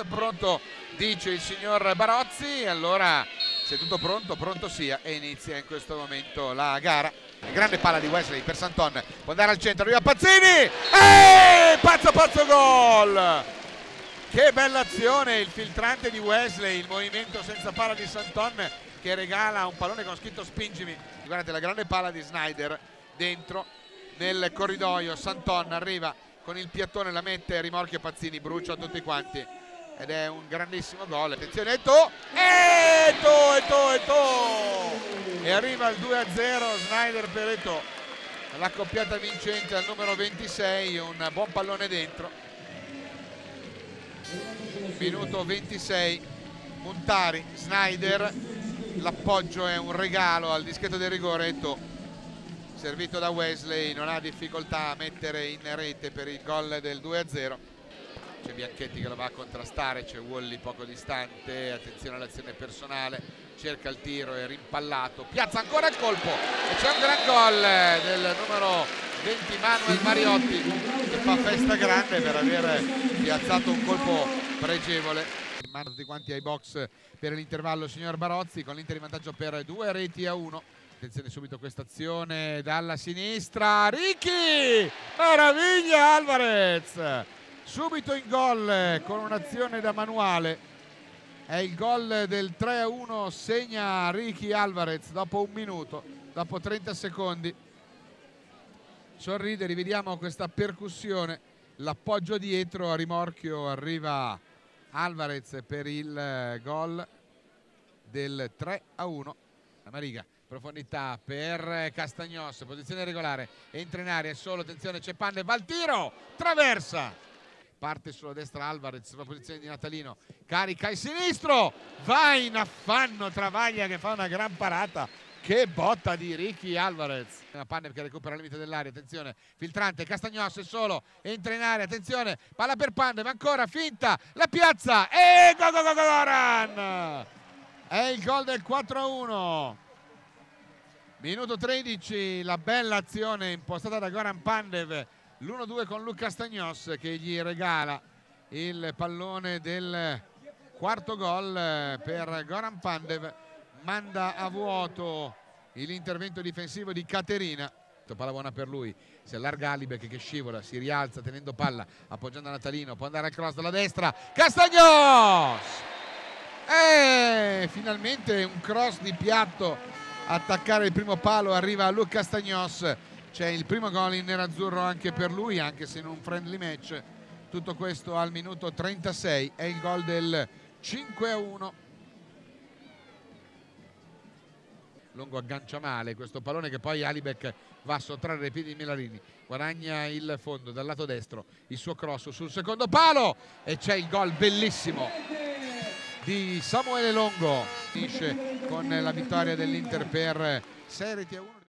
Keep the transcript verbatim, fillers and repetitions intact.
pronto, dice il signor Barozzi. Allora, se tutto pronto, pronto sia, e inizia in questo momento la gara. Grande palla di Wesley per Santon, può andare al centro, arriva Pazzini, e pazzo pazzo gol! Che bella azione, il filtrante di Wesley, il movimento senza palla di Santon che regala un pallone con scritto spingimi. Guardate la grande palla di Snyder dentro nel corridoio, Santon arriva con il piattone, la mette, rimorchia Pazzini, brucia tutti quanti ed è un grandissimo gol. Attenzione, Eto'o, Eto'o, Eto'o, Eto'o, e arriva il due a zero, Snyder per Eto'o, l'accoppiata vincente al numero ventisei, un buon pallone dentro. Minuto ventisei, Montari, Snyder, l'appoggio è un regalo al dischetto del rigore. Eto'o, servito da Wesley, non ha difficoltà a mettere in rete per il gol del due a zero. C'è Bianchetti che lo va a contrastare, c'è Wally poco distante, attenzione all'azione personale, cerca il tiro, è rimpallato, piazza ancora il colpo e c'è un gran gol del numero venti Manuel Mariotti, che fa festa grande per aver piazzato un colpo pregevole. In mano tutti quanti ai box per l'intervallo signor Barozzi, con l'Inter in vantaggio per due reti a uno. Attenzione subito questa azione dalla sinistra, Ricky, meraviglia Alvarez, subito in gol con un'azione da manuale. È il gol del tre a uno, segna Ricky Alvarez dopo un minuto, dopo trenta secondi. Sorride, rivediamo questa percussione, l'appoggio dietro, a rimorchio arriva Alvarez per il gol del tre a uno. La Mariga, profondità per Castagnos, posizione regolare, entra in area, solo, attenzione, c'è Panne, va al tiro, traversa, parte sulla destra Alvarez, sulla posizione di Natalino, carica il sinistro, va in affanno Travaglia che fa una gran parata. Che botta di Ricky Alvarez. Panne che recupera al limite dell'area, attenzione, filtrante, Castagnos è solo, entra in area, attenzione, palla per Panne, ma ancora finta, la piazza e go go go Goran! È il gol del quattro a uno. Minuto tredici, la bella azione impostata da Goran Pandev, l'uno due con Luca Castagnos che gli regala il pallone del quarto gol per Goran Pandev. Manda a vuoto l'intervento difensivo di Caterina, palla buona per lui, si allarga Alibek che scivola, si rialza tenendo palla, appoggiando a Natalino, può andare al cross dalla destra, Castagnos! E finalmente un cross di piatto, attaccare il primo palo, arriva a Luca Castagnos, c'è il primo gol in nerazzurro anche per lui, anche se in un friendly match. Tutto questo al minuto trentasei, è il gol del cinque a uno. Longo aggancia male questo pallone che poi Alibek va a sottrarre ai piedi di Melarini, guadagna il fondo dal lato destro, il suo cross sul secondo palo e c'è il gol bellissimo di Samuele Longo, finisce con la vittoria dell'Inter per sei reti a uno.